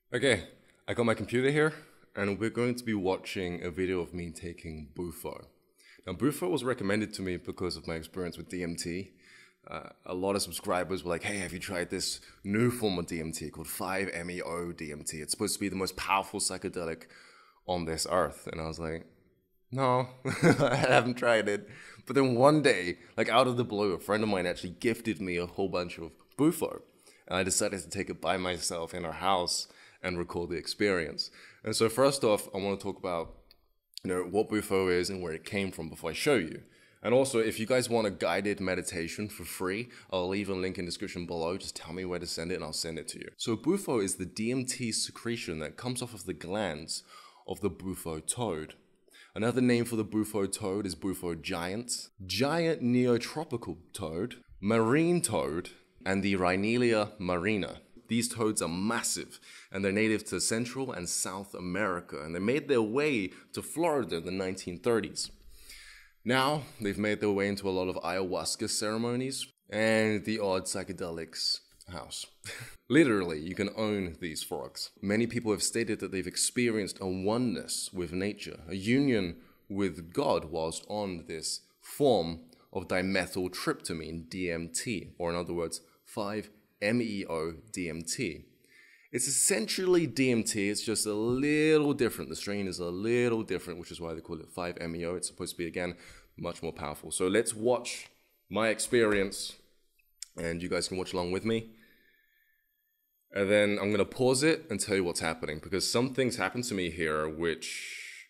Okay, I got my computer here, and we're going to be watching a video of me taking Bufo. Now, Bufo was recommended to me because of my experience with DMT. A lot of subscribers were like, hey, have you tried this new form of DMT called 5-MeO DMT? It's supposed to be the most powerful psychedelic on this earth. And I was like, no, I haven't tried it. But then one day, like out of the blue, a friend of mine actually gifted me a whole bunch of Bufo. And I decided to take it by myself in our house and record the experience. And so first off, I want to talk about what Bufo is and where it came from before I show you. And also, if you guys want a guided meditation for free, I'll leave a link in the description below. Just tell me where to send it and I'll send it to you. So Bufo is the DMT secretion that comes off of the glands of the Bufo toad. Another name for the Bufo toad is Bufo giant, giant neotropical toad, marine toad, and the Rhinelia marina. These toads are massive, and they're native to Central and South America, and they made their way to Florida in the 1930s. Now, they've made their way into a lot of ayahuasca ceremonies and the odd psychedelics house. Literally, you can own these frogs. Many people have stated that they've experienced a oneness with nature, a union with God whilst on this form of dimethyltryptamine, DMT, or in other words, 5-MeO DMT. It's essentially DMT, it's just a little different. The strain is a little different, which is why they call it 5-MeO. It's supposed to be, again, much more powerful. So let's watch my experience, and you guys can watch along with me. And then I'm going to pause it and tell you what's happening, because some things happen to me here which,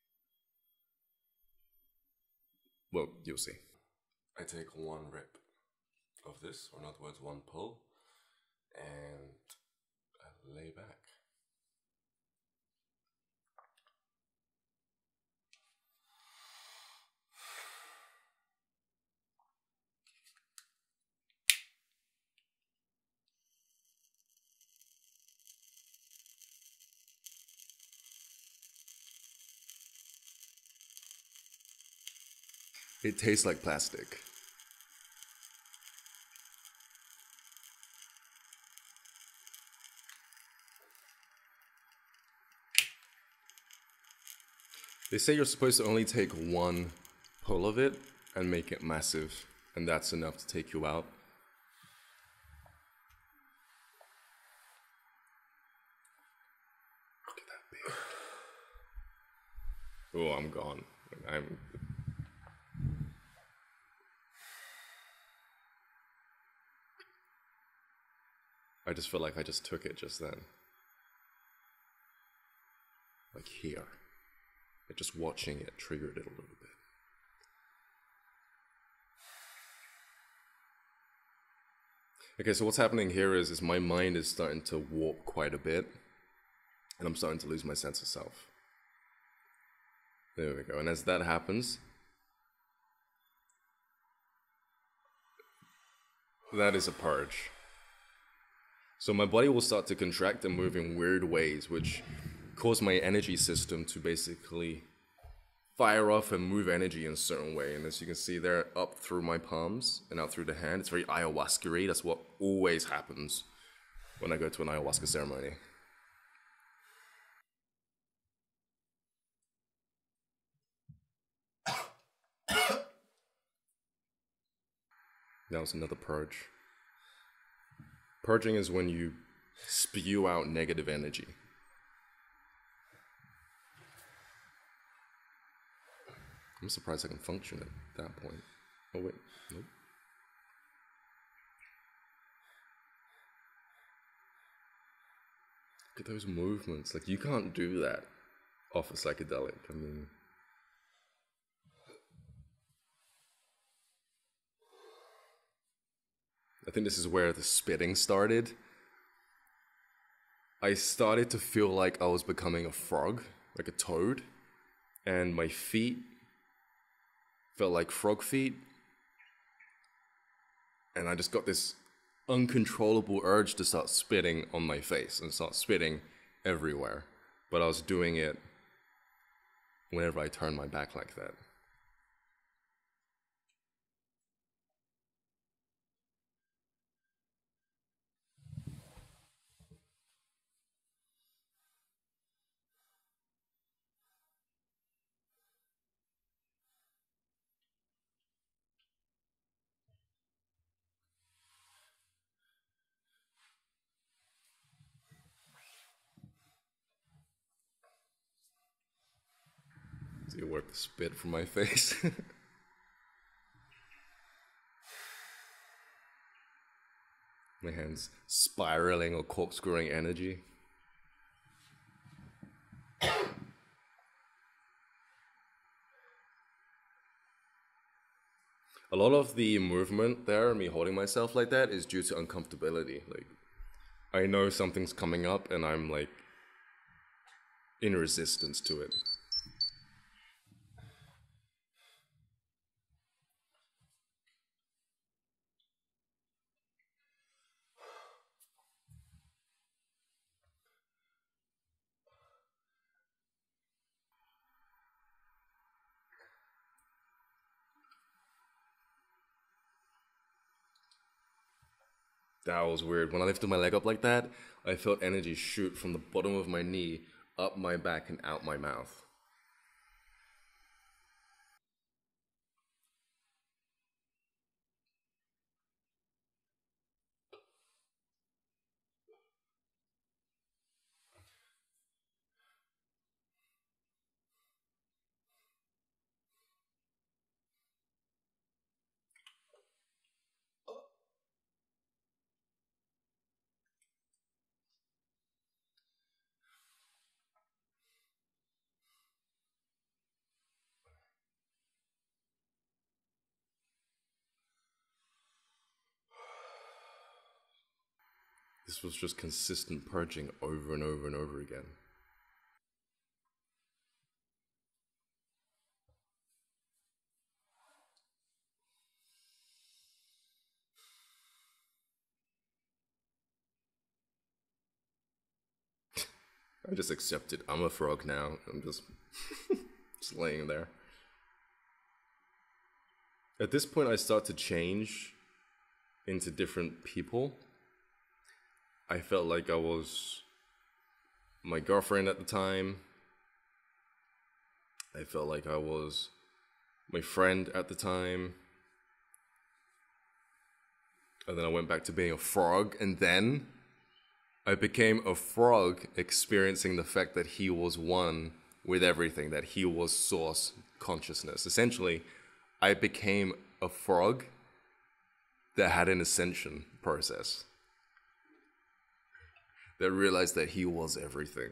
well, you'll see. I take one rip of this, or in other words, one pull, and I lay back. It tastes like plastic. They say you're supposed to only take one pull of it and make it massive, and that's enough to take you out. Look at that big. Oh, I'm gone. I just felt like I just took it just then. Like here. Just watching it triggered it a little bit. Okay, so what's happening here is my mind is starting to warp quite a bit, and I'm starting to lose my sense of self. There we go. And as that happens, that is a purge. So my body will start to contract and move in weird ways, which cause my energy system to basically fire off and move energy in a certain way. And as you can see there, up through my palms and out through the hand, it's very ayahuasca-y. That's what always happens when I go to an ayahuasca ceremony. That was another purge. Purging is when you spew out negative energy. I'm surprised I can function at that point. Oh wait, nope. Look at those movements. Like, you can't do that off a psychedelic. I mean, I think this is where the spitting started. I started to feel like I was becoming a frog, like a toad, and my feet felt like frog feet, and I just got this uncontrollable urge to start spitting on my face and start spitting everywhere. But I was doing it whenever I turned my back like that. to wipe the spit from my face. My hands spiraling or corkscrewing energy. A lot of the movement there, me holding myself like that, is due to uncomfortability. Like, I know something's coming up and I'm like in resistance to it. That was weird. When I lifted my leg up like that, I felt energy shoot from the bottom of my knee up my back and out my mouth. This was just consistent purging over and over and over again. I just accepted I'm a frog now. I'm just, just laying there. At this point, I start to change into different people. I felt like I was my girlfriend at the time. I felt like I was my friend at the time. And then I went back to being a frog, and then I became a frog experiencing the fact that he was one with everything, that he was source consciousness. Essentially, I became a frog that had an ascension process, that realized that he was everything.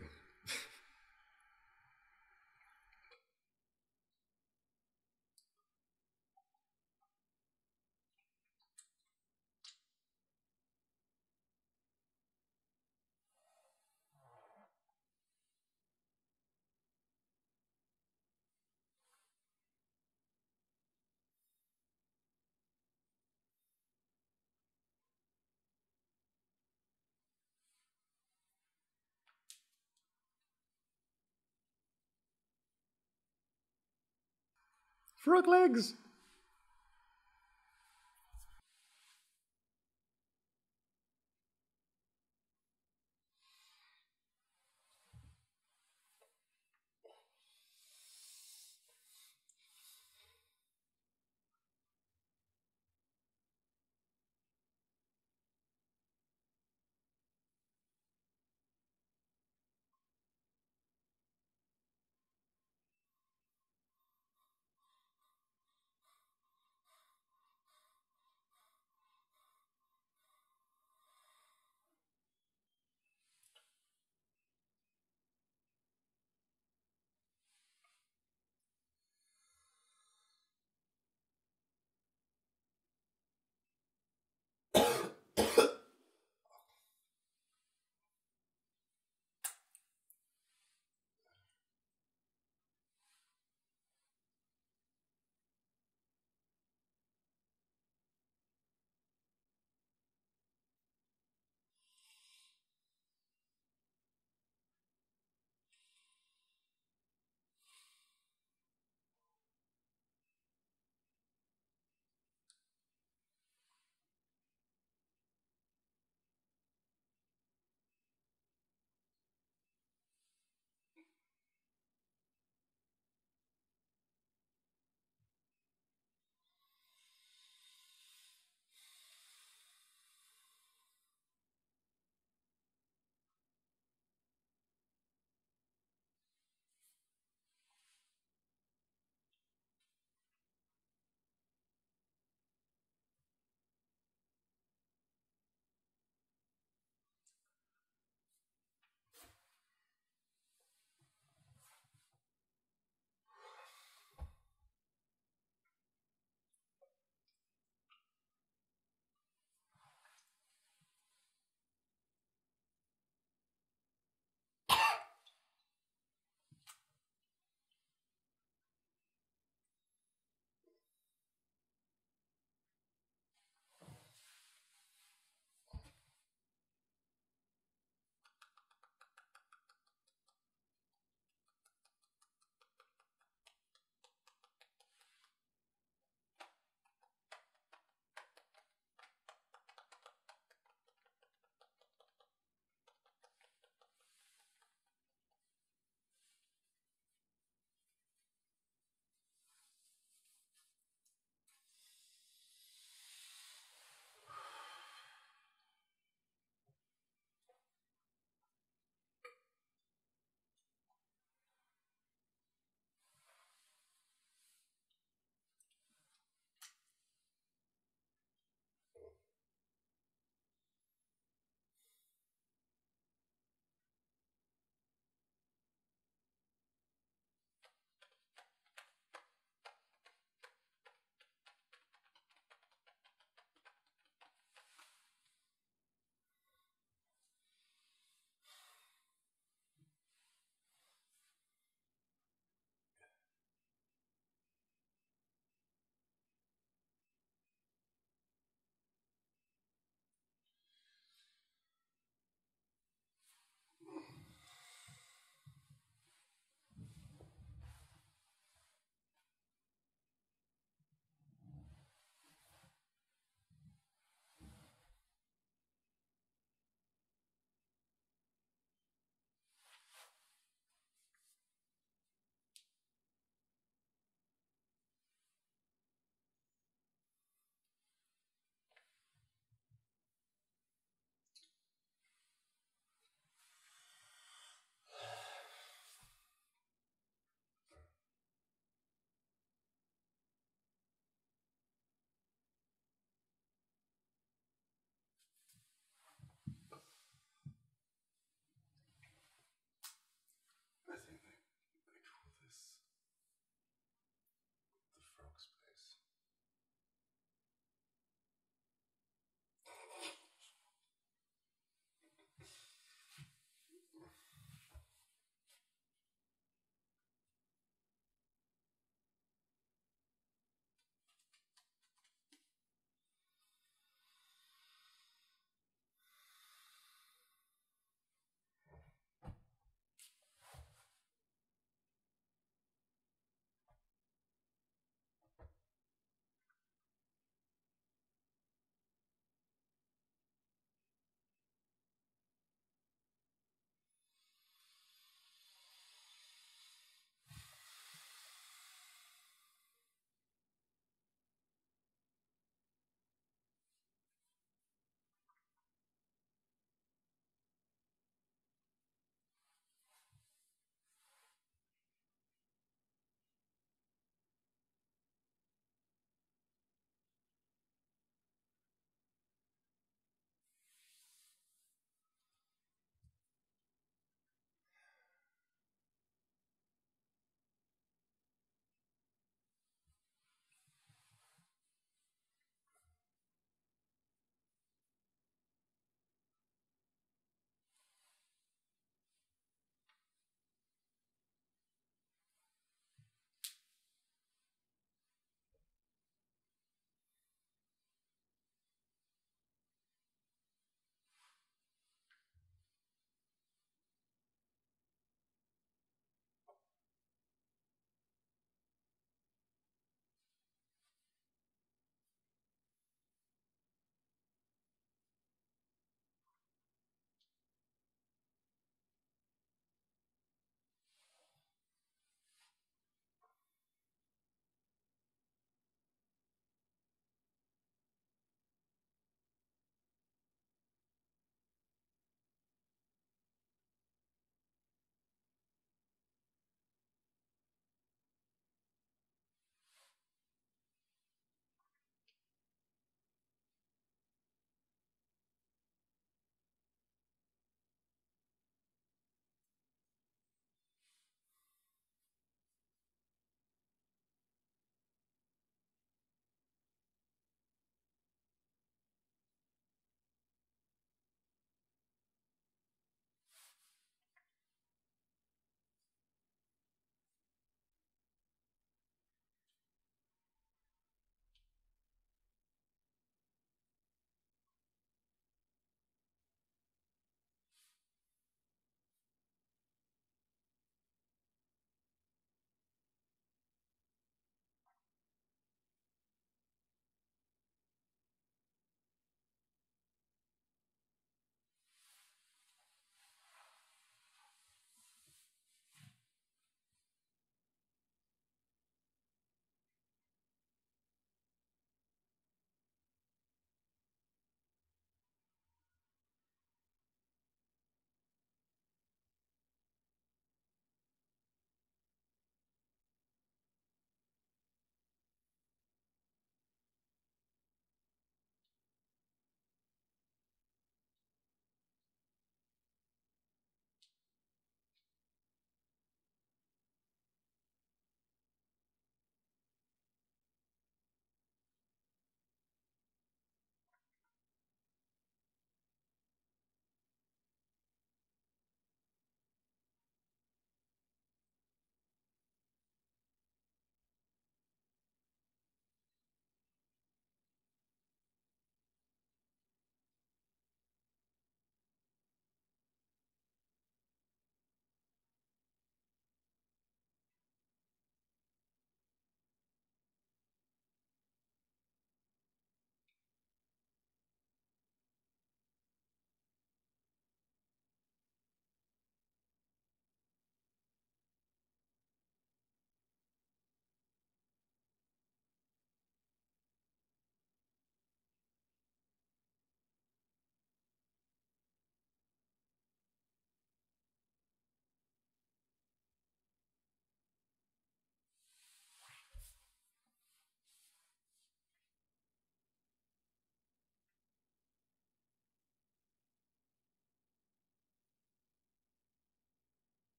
Frog legs!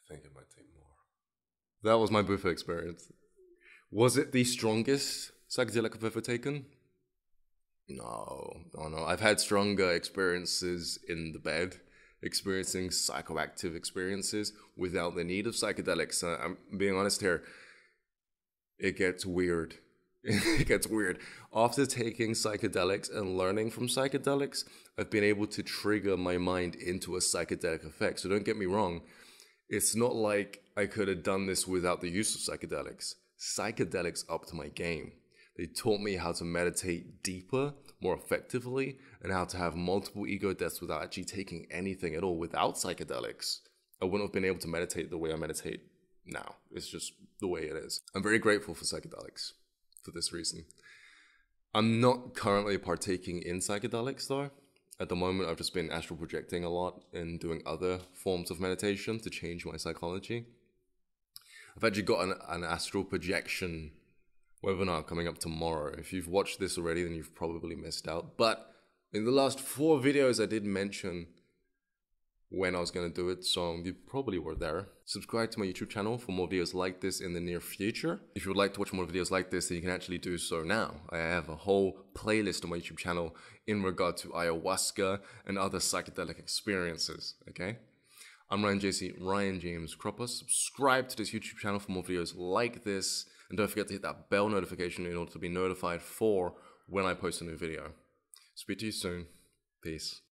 think it might take more. That was my Bufo experience. Was it the strongest psychedelic I've ever taken? No. I've had stronger experiences in the bed, experiencing psychoactive experiences without the need of psychedelics. I'm being honest here. It gets weird. It gets weird. After taking psychedelics and learning from psychedelics, I've been able to trigger my mind into a psychedelic effect. So don't get me wrong. It's not like I could have done this without the use of psychedelics. Psychedelics upped my game. They taught me how to meditate deeper, more effectively, and how to have multiple ego deaths without actually taking anything at all. Without psychedelics, I wouldn't have been able to meditate the way I meditate now. It's just the way it is. I'm very grateful for psychedelics for this reason. I'm not currently partaking in psychedelics though. At the moment, I've just been astral projecting a lot and doing other forms of meditation to change my psychology. I've actually got an astral projection webinar coming up tomorrow. If you've watched this already, then you've probably missed out. But in the last 4 videos, I did mention when I was going to do it, so you probably were there. Subscribe to my YouTube channel for more videos like this in the near future. If you would like to watch more videos like this, then you can actually do so now. I have a whole playlist on my YouTube channel in regard to ayahuasca and other psychedelic experiences, okay? I'm Ryan James Cropper. Subscribe to this YouTube channel for more videos like this, and don't forget to hit that bell notification in order to be notified for when I post a new video. Speak to you soon. Peace.